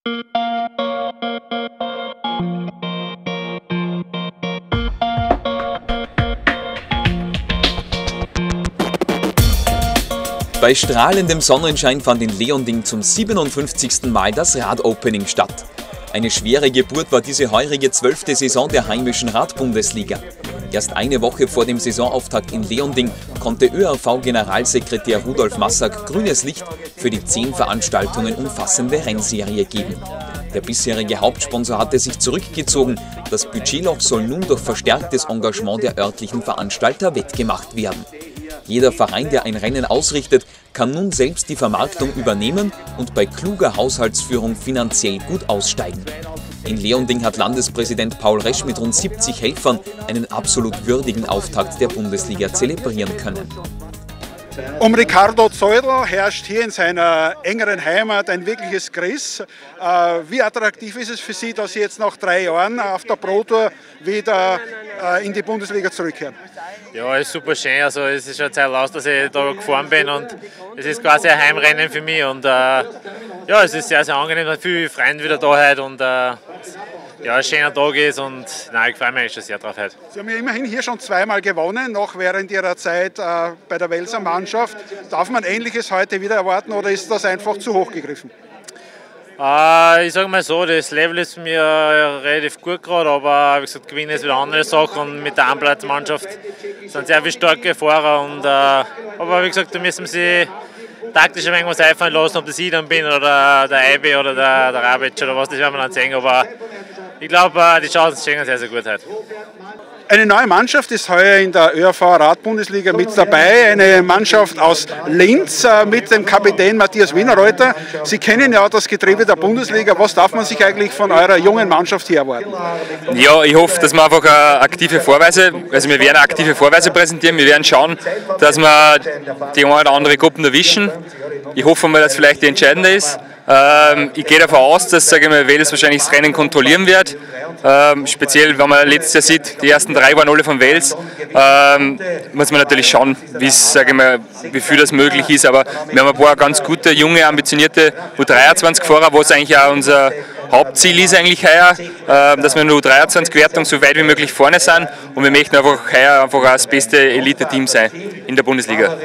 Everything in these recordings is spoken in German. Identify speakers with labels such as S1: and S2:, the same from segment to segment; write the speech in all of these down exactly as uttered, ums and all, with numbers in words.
S1: Bei strahlendem Sonnenschein fand in Leonding zum siebenundfünfzigsten Mal das Radopening statt. Eine schwere Geburt war diese heurige zwölfte Saison der heimischen Radbundesliga. Erst eine Woche vor dem Saisonauftakt in Leonding konnte ÖRV-Generalsekretär Rudolf Massack grünes Licht für die zehn Veranstaltungen umfassende Rennserie geben. Der bisherige Hauptsponsor hatte sich zurückgezogen. Das Budgetloch soll nun durch verstärktes Engagement der örtlichen Veranstalter wettgemacht werden. Jeder Verein, der ein Rennen ausrichtet, kann nun selbst die Vermarktung übernehmen und bei kluger Haushaltsführung finanziell gut aussteigen. In Leonding hat Landespräsident Paul Resch mit rund siebzig Helfern einen absolut würdigen Auftakt der Bundesliga zelebrieren können.
S2: Um Ricardo Zeudel herrscht hier in seiner engeren Heimat ein wirkliches Kriss. Wie attraktiv ist es für Sie, dass Sie jetzt nach drei Jahren auf der Pro Tour wieder in die Bundesliga zurückkehren?
S3: Ja, es ist super schön. Also es ist schon Zeit aus, dass ich da gefahren bin und es ist quasi ein Heimrennen für mich. Und äh, ja, es ist sehr, sehr angenehm, dass viele Freunde wieder da heute und äh, ja, ein schöner Tag ist und nein, ich freue mich schon sehr drauf heute.
S2: Sie haben ja immerhin hier schon zweimal gewonnen, noch während Ihrer Zeit äh, bei der Welser Mannschaft. Darf man Ähnliches heute wieder erwarten oder ist das einfach zu hoch gegriffen?
S3: Äh, ich sage mal so, das Level ist mir relativ gut gerade, aber wie gesagt, Gewinnen ist wieder eine andere Sache und mit der Anplatzmannschaft sind sehr viele starke Fahrer. Und, äh, aber wie gesagt, da müssen sie taktisch ein wenig was einfallen lassen, ob das ich dann bin oder der Eibe oder der, der Rabic oder was, das werden wir dann sehen. Aber ich glaube, die Chancen stehen sehr, sehr gut heute.
S2: Eine neue Mannschaft ist heuer in der ÖRV-Radbundesliga mit dabei, eine Mannschaft aus Linz mit dem Kapitän Matthias Wienerreuter. Sie kennen ja das Getriebe der Bundesliga. Was darf man sich eigentlich von eurer jungen Mannschaft hier erwarten?
S4: Ja, ich hoffe, dass wir einfach eine aktive Vorweise, also wir werden eine aktive Vorweise präsentieren. Wir werden schauen, dass wir die eine oder andere Gruppen erwischen. Ich hoffe mal, dass vielleicht die entscheidende ist. Ähm, ich gehe davon aus, dass sage ich mal, Wels wahrscheinlich das Rennen kontrollieren wird. Ähm, speziell, wenn man letztes Jahr sieht, die ersten drei waren alle von Wels. Ähm, muss man natürlich schauen, sage ich mal, wie viel das möglich ist. Aber wir haben ein paar ganz gute, junge, ambitionierte U dreiundzwanzig-Fahrer, was eigentlich auch unser Hauptziel ist eigentlich heuer, äh, dass wir in der U dreiundzwanzig-Wertung so weit wie möglich vorne sind. Und wir möchten einfach heuer einfach das beste Elite-Team sein in der Bundesliga.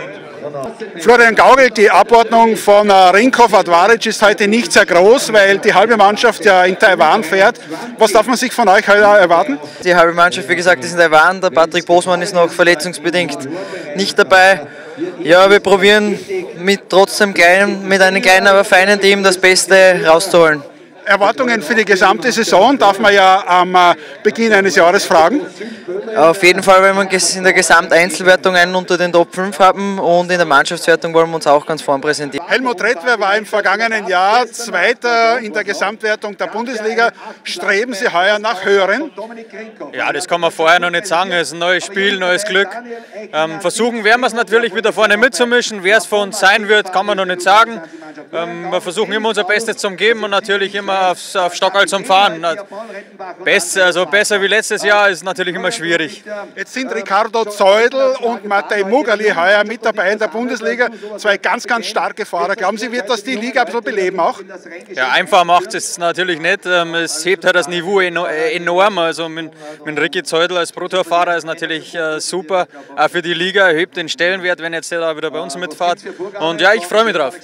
S2: Florian Gaugel, die Abordnung von Rinkhoff Advaric ist heute nicht sehr groß, weil die halbe Mannschaft ja in Taiwan fährt. Was darf man sich von euch heute erwarten?
S5: Die halbe Mannschaft, wie gesagt, ist in Taiwan. Der Patrick Bosmann ist noch verletzungsbedingt nicht dabei. Ja, wir probieren mit trotzdem kleinen, mit einem kleinen, aber feinen Team das Beste rauszuholen.
S2: Erwartungen für die gesamte Saison darf man ja am Beginn eines Jahres fragen.
S5: Auf jeden Fall, wenn wir in der Gesamteinzelwertung einen unter den Top fünf haben und in der Mannschaftswertung wollen wir uns auch ganz vorn präsentieren.
S2: Helmut Redwer war im vergangenen Jahr Zweiter in der Gesamtwertung der Bundesliga. Streben Sie heuer nach Höheren?
S6: Ja, das kann man vorher noch nicht sagen. Es ist ein neues Spiel, neues Glück. Ähm, versuchen werden wir es natürlich wieder vorne mitzumischen. Wer es für uns sein wird, kann man noch nicht sagen. Ähm, wir versuchen immer unser Bestes zu geben und natürlich immer aufs, auf Stockerl zum Fahren. Best, also besser wie letztes Jahr ist natürlich immer schwierig.
S2: Jetzt sind Ricardo Zeudel und Matej Mugali heuer mit dabei in der Bundesliga. Zwei ganz, ganz starke Fahrer. Glauben Sie, wird das die Liga so beleben auch?
S6: Ja, einfach macht es natürlich nicht. Es hebt halt das Niveau enorm. Also mit, mit Ricky Zeudel als Pro-Tour-Fahrer ist natürlich super. Auch für die Liga erhöht den Stellenwert, wenn jetzt der da wieder bei uns mitfährt. Und ja, ich freue mich drauf.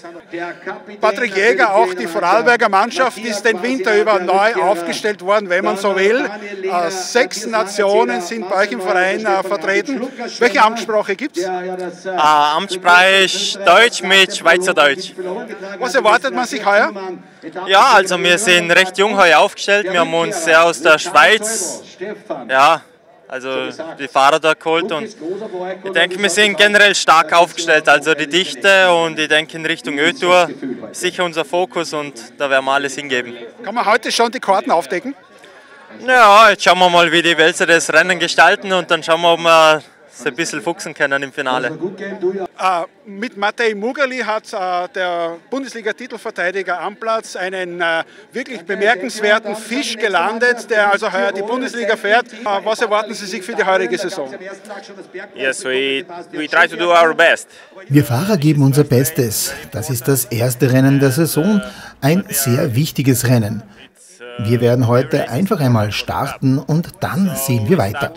S2: Patrick Jäger, auch die Vorarlberger Mannschaft, ist den Winter über neu aufgestellt worden, wenn man so will. Äh, sechs Nationen sind bei euch im Verein äh, vertreten. Welche Amtssprache gibt es?
S7: Äh, Amtssprache ist Deutsch mit Schweizerdeutsch.
S2: Was erwartet man sich heuer?
S7: Ja, also wir sind recht jung heuer aufgestellt. Wir haben uns sehr aus der Schweiz, ja, also die Fahrer dort geholt und ich denke, wir sind generell stark aufgestellt, also die Dichte und ich denke in Richtung Ö-Tour sicher unser Fokus und da werden wir alles hingeben.
S2: Kann man heute schon die Karten aufdecken?
S7: Ja, jetzt schauen wir mal, wie die Welser das Rennen gestalten und dann schauen wir, ob wir ein bisschen fuchsen können im Finale.
S2: Äh, mit Matej Mugerli hat äh, der Bundesliga-Titelverteidiger Amplatz einen äh, wirklich bemerkenswerten Fisch gelandet, der also heuer die Bundesliga fährt. Äh, was erwarten Sie sich für die heurige Saison?
S3: Yes, we, we try to do our best.
S8: Wir Fahrer geben unser Bestes. Das ist das erste Rennen der Saison, ein sehr wichtiges Rennen. Wir werden heute einfach einmal starten und dann sehen wir weiter.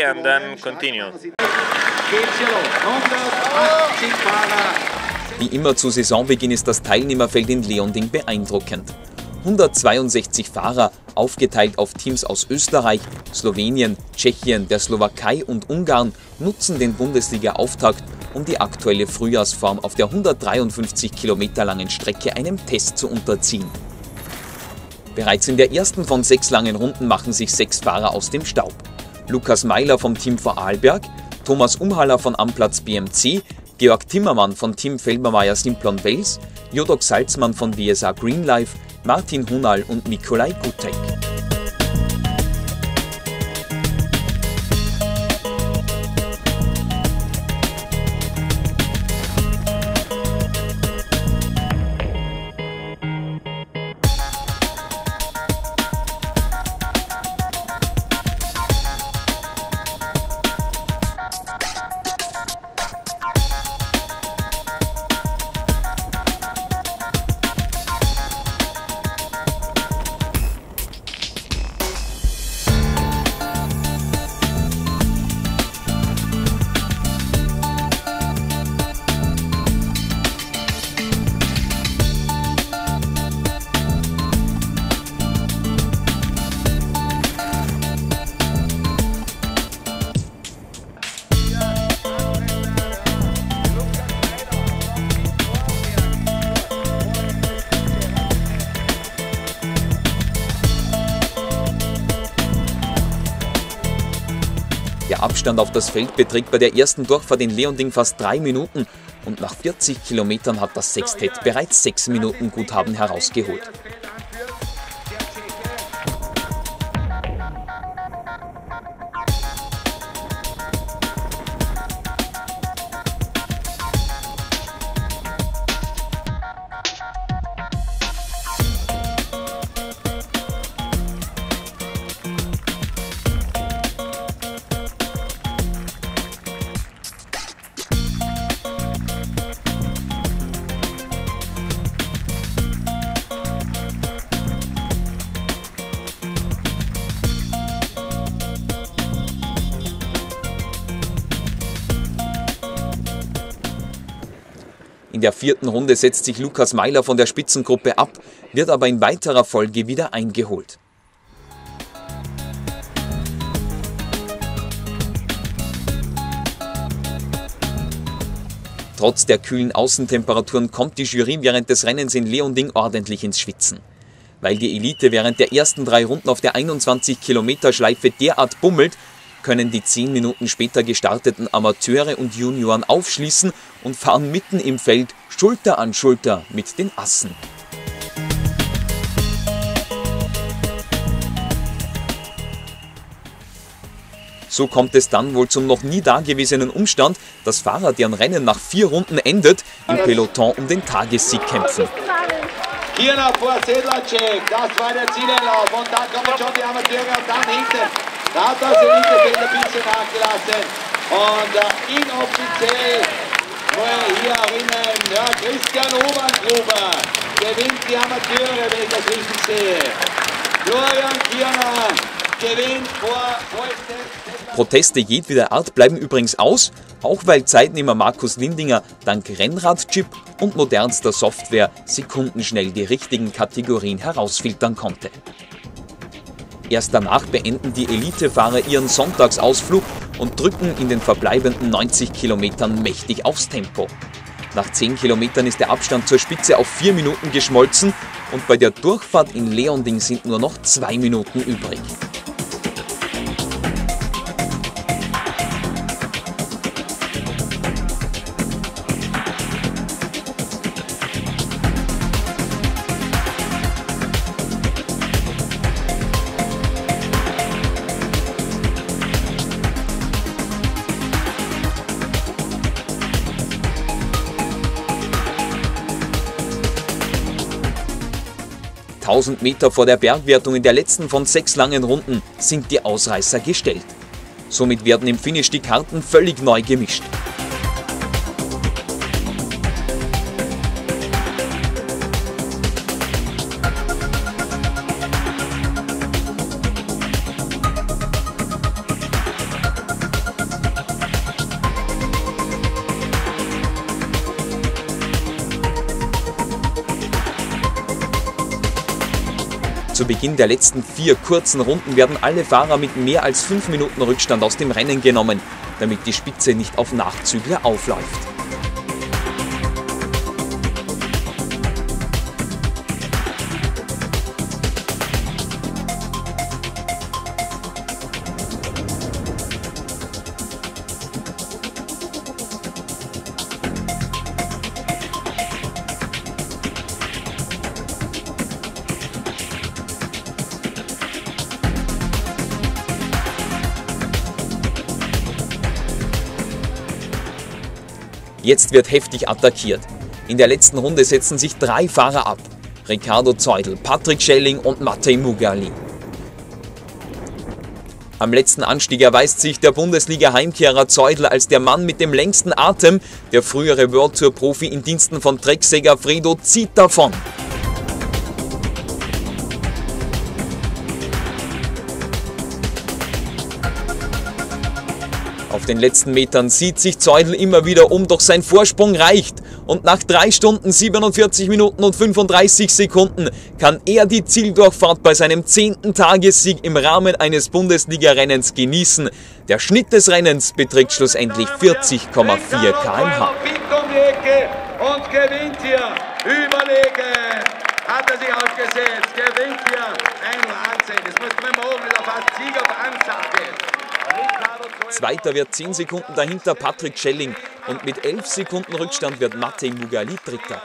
S1: Wie immer zu Saisonbeginn ist das Teilnehmerfeld in Leonding beeindruckend. hundertzweiundsechzig Fahrer, aufgeteilt auf Teams aus Österreich, Slowenien, Tschechien, der Slowakei und Ungarn, nutzen den Bundesliga-Auftakt, um die aktuelle Frühjahrsform auf der hundertdreiundfünfzig Kilometer langen Strecke einem Test zu unterziehen. Bereits in der ersten von sechs langen Runden machen sich sechs Fahrer aus dem Staub. Lukas Meiler vom Team Vorarlberg, Thomas Umhaller von Amplatz B M C, Georg Timmermann von Team Felbermayr Simplon Wels, Jodok Salzmann von W S A Greenlife, Martin Hunal und Nikolai Gutek. Der Abstand auf das Feld beträgt bei der ersten Durchfahrt in Leonding fast drei Minuten und nach vierzig Kilometern hat das Sextett bereits sechs Minuten Guthaben herausgeholt. In der vierten Runde setzt sich Lukas Meiler von der Spitzengruppe ab, wird aber in weiterer Folge wieder eingeholt. Trotz der kühlen Außentemperaturen kommt die Jury während des Rennens in Leonding ordentlich ins Schwitzen. Weil die Elite während der ersten drei Runden auf der einundzwanzig Kilometer Schleife derart bummelt, können die zehn Minuten später gestarteten Amateure und Junioren aufschließen und fahren mitten im Feld Schulter an Schulter mit den Assen. So kommt es dann wohl zum noch nie dagewesenen Umstand, dass Fahrer, deren Rennen nach vier Runden endet, im Peloton um den Tagessieg kämpfen.
S9: Hier noch vor Sedlacek, das war der Zieleinlauf und dann kommen schon die Amateure und dann hinten. Da hat das Elitefeld ein bisschen nachgelassen und äh, inoffiziell nur hier erinnern, ja, Christian Oberngruber gewinnt die Amateure, wenn ich das richtig sehe. Florian Kierner gewinnt vor Wolfgang.
S1: Proteste jedweder Art bleiben übrigens aus, auch weil Zeitnehmer Markus Lindinger dank Rennrad-Chip und modernster Software sekundenschnell die richtigen Kategorien herausfiltern konnte. Erst danach beenden die Elitefahrer ihren Sonntagsausflug und drücken in den verbleibenden neunzig Kilometern mächtig aufs Tempo. Nach zehn Kilometern ist der Abstand zur Spitze auf vier Minuten geschmolzen und bei der Durchfahrt in Leonding sind nur noch zwei Minuten übrig. tausend Meter vor der Bergwertung in der letzten von sechs langen Runden sind die Ausreißer gestellt. Somit werden im Finish die Karten völlig neu gemischt. Zu Beginn der letzten vier kurzen Runden werden alle Fahrer mit mehr als fünf Minuten Rückstand aus dem Rennen genommen, damit die Spitze nicht auf Nachzügler aufläuft. Jetzt wird heftig attackiert. In der letzten Runde setzen sich drei Fahrer ab. Riccardo Zeudel, Patrick Schelling und Matej Mugali. Am letzten Anstieg erweist sich der Bundesliga-Heimkehrer Zeudel als der Mann mit dem längsten Atem. Der frühere World Tour-Profi in Diensten von Trek Segafredo zieht davon. Auf den letzten Metern sieht sich Zeudel immer wieder um, doch sein Vorsprung reicht. Und nach drei Stunden, siebenundvierzig Minuten und fünfunddreißig Sekunden kann er die Zieldurchfahrt bei seinem zehnten Tagessieg im Rahmen eines Bundesliga-Rennens genießen. Der Schnitt des Rennens beträgt schlussendlich vierzig Komma vier Kilometer pro Stunde.
S9: Und gewinnt hier überlegen. Hat er sich aufgesetzt, gewinnt hier. Ein Wahnsinn, das muss man morgen wieder fast Sieg auf Ansage.
S1: Zweiter wird zehn Sekunden dahinter Patrick Schelling und mit elf Sekunden Rückstand wird Matej Mugali Dritter.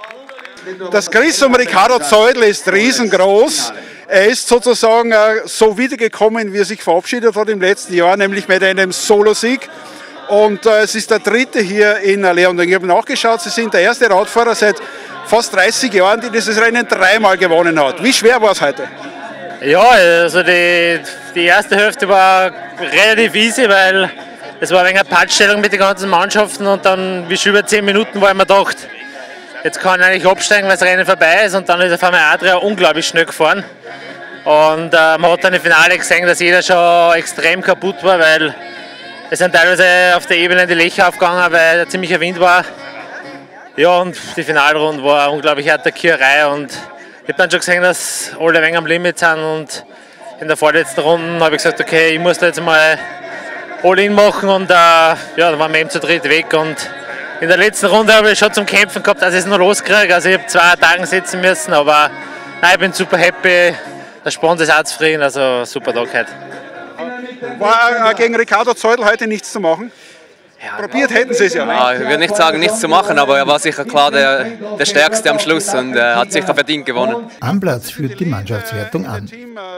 S2: Das Chris um Riccardo Zeudel ist riesengroß. Er ist sozusagen so wiedergekommen, wie er sich verabschiedet hat im letzten Jahr, nämlich mit einem Solosieg. Und äh, es ist der dritte hier in Leonding. Ich habe nachgeschaut, Sie sind der erste Radfahrer seit fast dreißig Jahren, der dieses Rennen dreimal gewonnen hat. Wie schwer war es heute?
S3: Ja, also die, die erste Hälfte war relativ easy, weil es war ein wenig eine Patschstellung mit den ganzen Mannschaften und dann, wie schon über zehn Minuten, war ich mir gedacht, jetzt kann ich eigentlich absteigen, weil das Rennen vorbei ist, und dann ist auf einmal Adria unglaublich schnell gefahren. Und äh, man hat dann im Finale gesehen, dass jeder schon extrem kaputt war, weil es sind teilweise auf der Ebene die Löcher aufgegangen, weil ein ziemlicher Wind war. Ja, und die Finalrunde war eine unglaubliche Attackerei und ich habe dann schon gesehen, dass alle ein wenig am Limit sind, und in der vorletzten Runde habe ich gesagt, okay, ich muss da jetzt mal All-In machen, und äh, ja, dann waren wir eben zu dritt weg, und in der letzten Runde habe ich schon zum Kämpfen gehabt, dass ich es noch loskriege. Also ich habe zwei Tage sitzen müssen, aber nein, ich bin super happy, der Sponsor ist auch zufrieden, also super Tag heute.
S2: War äh, gegen Riccardo Zeudel heute nichts zu machen? Ja, probiert hätten Sie es ja.
S10: Ja, ich würde nicht sagen, nichts zu machen, aber er war sicher klar der, der Stärkste am Schluss und er hat sicher verdient gewonnen.
S8: Am Platz führt die Mannschaftswertung an.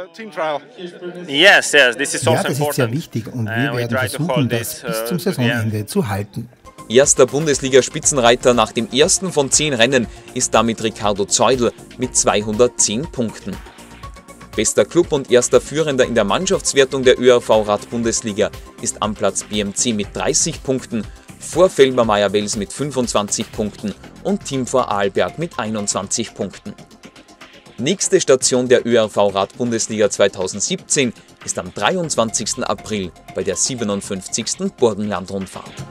S3: Yes, yes, this is
S8: ja,
S3: also
S8: das ist sehr wichtig, und wir werden versuchen, das bis zum Saisonende zu halten.
S1: Erster Bundesliga-Spitzenreiter nach dem ersten von zehn Rennen ist damit Riccardo Zeudel mit zweihundertzehn Punkten. Bester Club und erster Führender in der Mannschaftswertung der ÖRV-Rad-Bundesliga ist am Platz B M C mit dreißig Punkten, vor Felbermayr-Wels mit fünfundzwanzig Punkten und Team Vorarlberg mit einundzwanzig Punkten. Nächste Station der ÖRV-Rad-Bundesliga zweitausendsiebzehn ist am dreiundzwanzigsten April bei der siebenundfünfzigsten Burgenland-Rundfahrt.